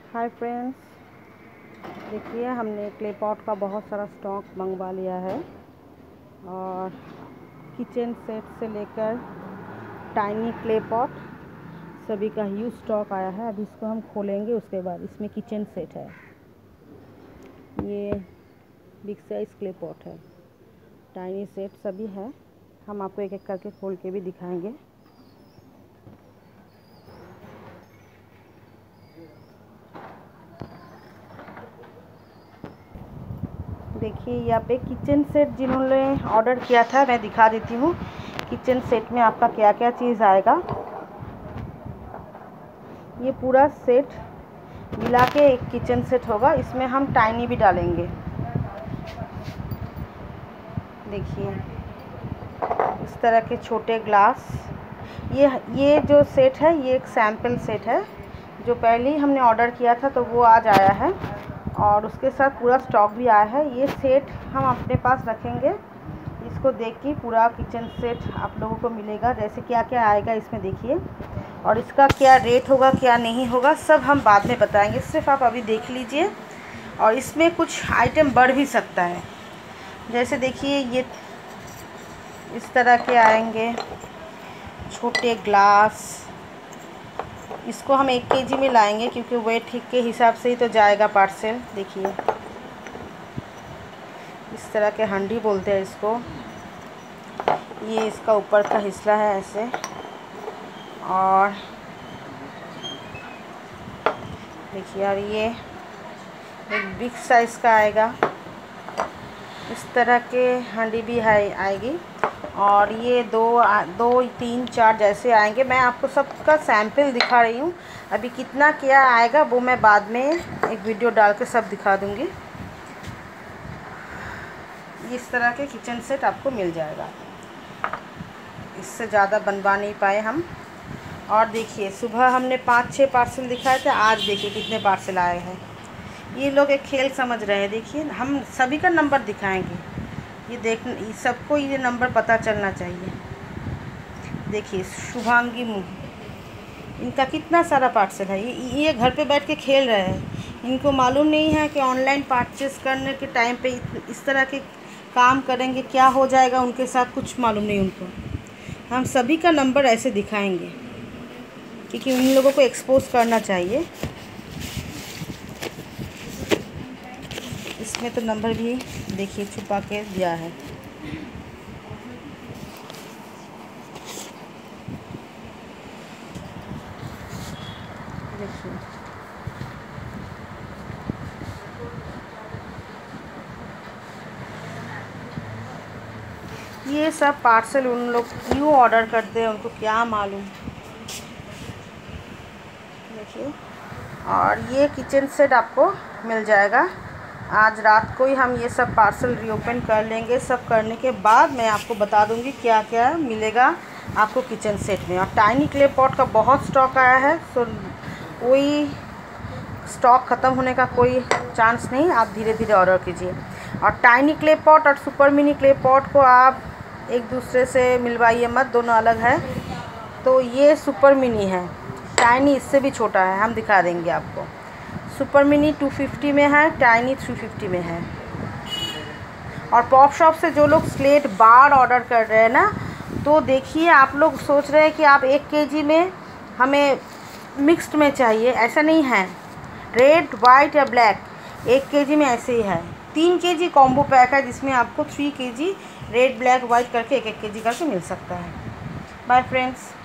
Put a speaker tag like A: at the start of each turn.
A: Hi friends, देखिए हमने clay pot का बहुत सारा स्टॉक मंगवा लिया है और किचन सेट से लेकर टाइनी क्ले पॉट सभी का ह्यूज स्टॉक आया है। अभी इसको हम खोलेंगे, उसके बाद इसमें किचन सेट है। ये बिग साइज क्ले पॉट है, टाइनी सेट सभी है। हम आपको एक एक करके खोल के भी दिखाएंगे। देखिए यहाँ पे किचन सेट जिन्होंने ऑर्डर किया था, मैं दिखा देती हूँ किचन सेट में आपका क्या क्या चीज़ आएगा। ये पूरा सेट मिला के एक किचन सेट होगा। इसमें हम टाइनी भी डालेंगे। देखिए इस तरह के छोटे ग्लास। ये जो सेट है ये एक सैम्पल सेट है, जो पहले ही हमने ऑर्डर किया था तो वो आज आया है और उसके साथ पूरा स्टॉक भी आया है। ये सेट हम अपने पास रखेंगे। इसको देख के पूरा किचन सेट आप लोगों को मिलेगा, जैसे क्या क्या आएगा इसमें देखिए, और इसका क्या रेट होगा क्या नहीं होगा सब हम बाद में बताएंगे। सिर्फ आप अभी देख लीजिए। और इसमें कुछ आइटम बढ़ भी सकता है, जैसे देखिए ये इस तरह के आएंगे छोटे ग्लास। इसको हम 1 केजी में लाएंगे क्योंकि वेट के हिसाब से ही तो जाएगा पार्सल। देखिए इस तरह के हंडी बोलते हैं इसको। ये इसका ऊपर का हिस्सा है ऐसे, और देखिए और ये एक बिग साइज़ का आएगा। इस तरह के हंडी भी है आएगी, और ये दो 3 4 जैसे आएंगे। मैं आपको सबका सैंपल दिखा रही हूँ। अभी कितना क्या आएगा वो मैं बाद में एक वीडियो डाल के सब दिखा दूँगी। इस तरह के किचन सेट आपको मिल जाएगा। इससे ज़्यादा बनवा नहीं पाए हम। और देखिए सुबह हमने 5-6 पार्सल दिखाए थे, आज देखिए कितने पार्सल आए हैं। ये लोग एक खेल समझ रहे हैं। देखिए हम सभी का नंबर दिखाएंगे। ये सबको ये नंबर पता चलना चाहिए। देखिए शुभांगी मुँह, इनका कितना सारा पार्सल है। ये घर पे बैठ के खेल रहे हैं। इनको मालूम नहीं है कि ऑनलाइन परचेस करने के टाइम पे इस तरह के काम करेंगे क्या हो जाएगा उनके साथ, कुछ मालूम नहीं उनको। हम सभी का नंबर ऐसे दिखाएंगे क्योंकि उन लोगों को एक्सपोज करना चाहिए। इसमें तो नंबर भी देखिए छुपा के दिया है। देखिए ये सब पार्सल उन लोग क्यों ऑर्डर करते हैं, उनको क्या मालूम। देखिए और ये किचन सेट आपको मिल जाएगा। आज रात को ही हम ये सब पार्सल रीओपन कर लेंगे। सब करने के बाद मैं आपको बता दूंगी क्या क्या मिलेगा आपको किचन सेट में। और टाइनी क्ले पॉट का बहुत स्टॉक आया है, सो कोई स्टॉक ख़त्म होने का कोई चांस नहीं। आप धीरे धीरे ऑर्डर कीजिए। और टाइनी क्ले पॉट और सुपर मिनी क्ले पॉट को आप एक दूसरे से मिलवाइए मत, दोनों अलग है। तो ये सुपर मिनी है, टाइनी इससे भी छोटा है, हम दिखा देंगे आपको। सुपर मिनी 250 में है, टाइनी 350 में है। और पॉप शॉप से जो लोग स्लेट बार ऑर्डर कर रहे हैं ना, तो देखिए आप लोग सोच रहे हैं कि आप 1 केजी में हमें मिक्स्ड में चाहिए, ऐसा नहीं है। रेड वाइट या ब्लैक 1 केजी में ऐसे ही है। 3 केजी कॉम्बो पैक है जिसमें आपको 3 केजी रेड ब्लैक वाइट करके 1-1 केजी करके मिल सकता है। Bye friends.